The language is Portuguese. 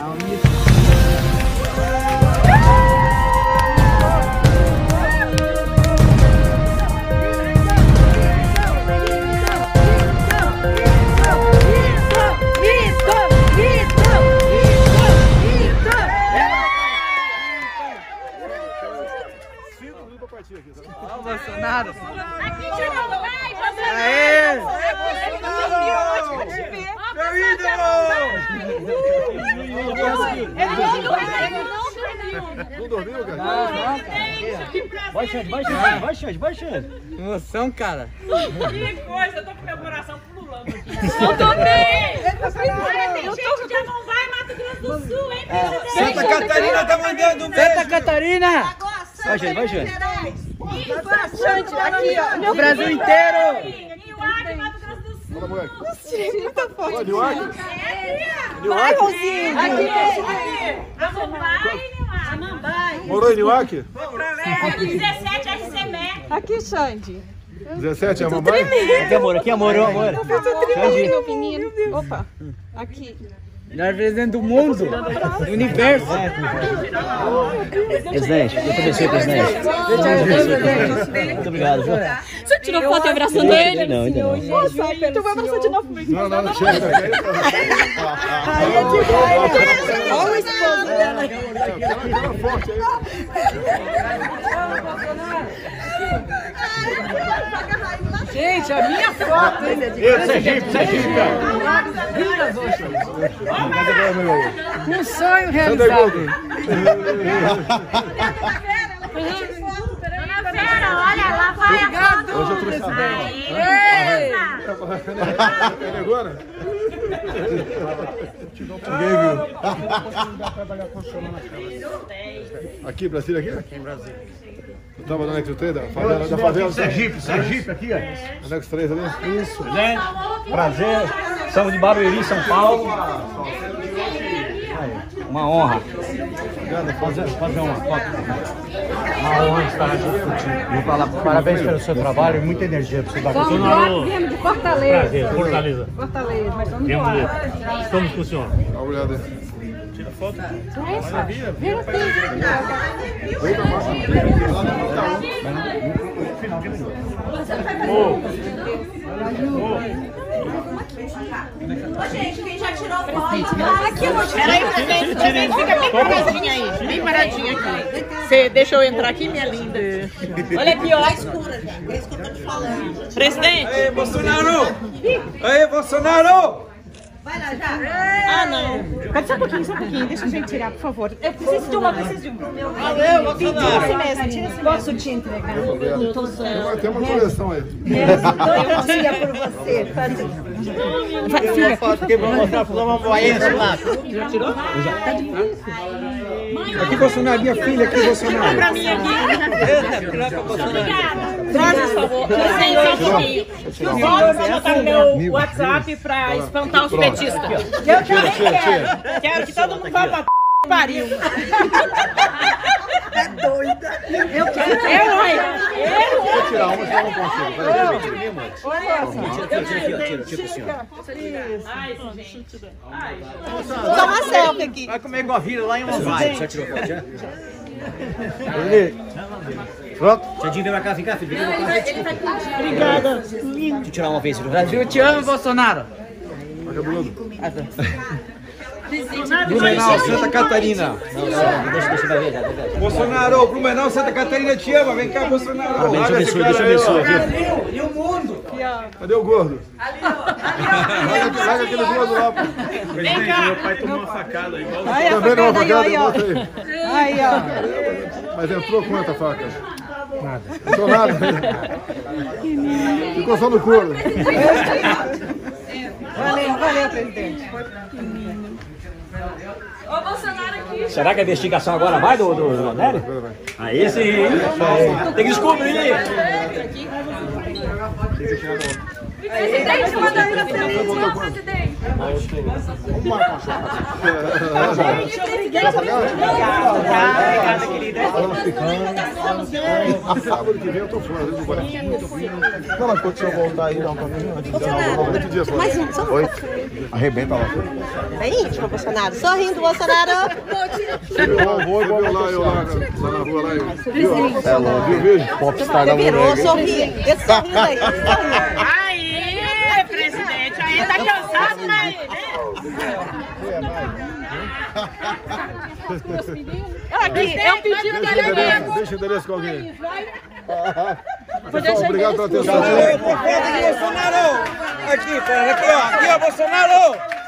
Olha o Bolsonaro. Aqui de novo, vai, Aê! Meu ídolo! Não dormiu, cara? Vai, Xande, vai, Xande. Emoção, cara. Que coisa, eu tô com meu coração pululando aqui. Eu também! Olha, tem gente de Amambai, Mato Grosso do Sul, hein? Santa Catarina tá mandando um beijo. Santa Catarina! Vai, Xande. Aqui, ó. No Brasil inteiro! Niuaque, Mato Grosso do Sul. Fala, moleque. Muita foto. Olha, Niuaque. Vai, Rosinha. Aqui, Amambai e Niuaque. Amambai. Morou em Niuaque? É, no 17 RCME. Aqui, Xande. 17 é Amambai? Aqui, amor, amor. Eu tô tremendo, meu menino. Opa, aqui. Melhor presidente do mundo, do universo. Presidente, eu te abençoe, presidente. Muito obrigado, viu? Você tirou foto abraçando ele? Não, ainda não. Nossa, tu vai abraçar de novo comigo? Não, chega. Ai, é demais. Olha o esposo dela. Aquela forte aí. Gente, a minha foto, hein? Um sonho realizado. Dona Vera, olha, lá vai a foto. Hoje eu trouxe a Ele agora? Ninguém viu. Aqui, Brasília, aqui? Aqui em Brasília. Eu tava no Anexo 3 da favela. Sergipe aqui, ó. Anexo 3 ali? Isso, né? Prazer. Estamos de Barueri, São Paulo. Uma honra. Fazer uma foto. Uma honra estar aqui contigo. Vou falar parabéns pelo seu trabalho e muita energia para você dar aqui. Viemos de Fortaleza. Prazer, Fortaleza. Fortaleza, mas vamos embora. Estamos com o senhor. Dá uma olhada aí. Tira foto. Vem Ô, gente, quem já tirou foto? aqui, eu vou tirar. Peraí, presidente, fica bem paradinha aí, bem paradinha aqui. Você deixa eu entrar aqui, minha linda? Olha aqui, ó. Escura, gente. É isso que eu tô te falando. Presidente! Ei, Bolsonaro! Ei, Bolsonaro! Vai lá, já. Ah, não. Pode só um pouquinho, deixa a gente tirar, por favor. Eu preciso de uma. Valeu, Bolsonaro. Mesmo, tira esse. Posso te entregar? Tem uma coleção aí. Dois dias por você. Vai, filha, Porque vamos mostrar para uma voinha lá. Já tirou? Tá difícil. Aqui, Bolsonaro, minha filha, aqui, Bolsonaro. Pra mim aqui. Traz, por favor. Licença um pouquinho. Bota pra botar no meu WhatsApp pra espantar os petistas. Eu também quero. Quero que todo mundo vá pra pariu. é doida. Eu quero. Vou tirar uma, senão eu não consigo. Tira pro senhor. Ai, gente. Só uma selfie aqui. Vai comer igual a vida lá em uma vai. Já tirou foto, já? Pronto? Xandinho, vem pra cá, vem cá, filho. Obrigada. Deixa eu tirar uma vez, viu? Eu te amo, Bolsonaro. Tá cabeludo? Blumenau, Santa Catarina. Deixa eu ver. Bolsonaro, Blumenau, Santa Catarina te ama. Vem cá, Bolsonaro. Parabéns, deixa eu abençoe. E o mundo? Cadê o gordo? Larga aquele gordo lá, pô. Vem cá. Meu pai tomou uma facada igual. Também não, uma facada, bota aí. Aí, ó. Mas entrou quanta a faca? Nada. Entrou nada. Ficou só no couro. Valeu, presidente. Ô, Bolsonaro aqui. Será que a investigação agora vai do Nery? Aí sim. Tem que descobrir. Presidente, manda aí na frente, ó, presidente. Obrigada, querida. Sábado que vem eu tô fora. Não, mas quando o senhor voltar aí, dá um caminho. 8 dias fora. 8? Arrebenta lá. Bem íntimo, Bolsonaro. Sorrindo, Bolsonaro. Você viu lá na rua lá? Viu o vídeo? Popstar da Virou, mulher. sorri. Esse sorrindo aí, esse sorrindo. Aí, presidente, aí tá cansado, né? Aqui, é um pedido que ele mesmo. Deixa o endereço com alguém. Deixa Obrigado pela atenção. Bolsonaro! Aqui, ó, Bolsonaro!